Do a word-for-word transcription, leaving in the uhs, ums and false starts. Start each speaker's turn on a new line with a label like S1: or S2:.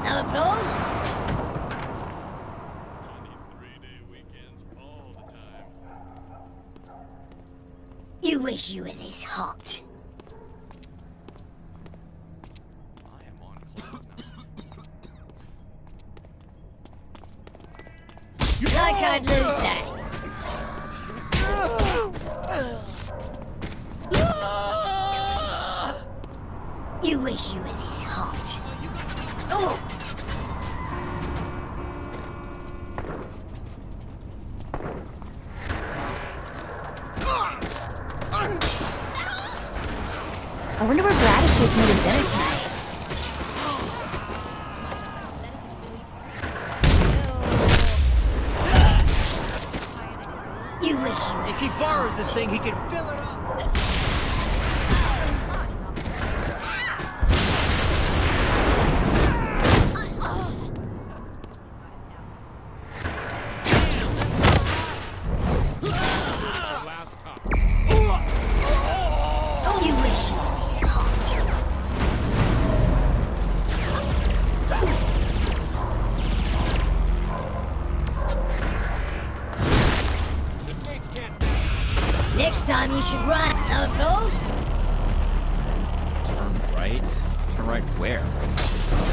S1: Now applause?
S2: I need three-day weekends all the time.
S1: You wish you were this hot.
S2: I am on cloud nine.
S1: Like I'd lose that. You wish you were this hot. Oh!
S3: I wonder where Brad is taking me to dinner tonight.
S1: You wish you were
S4: If he
S1: this
S4: borrows
S1: hot.
S4: this thing, he can fill it up.
S2: Last cop.
S1: You wish you were this hot.
S2: The Saints can't.
S1: Next time you should run. Now applause?
S5: Turn right? Turn right where?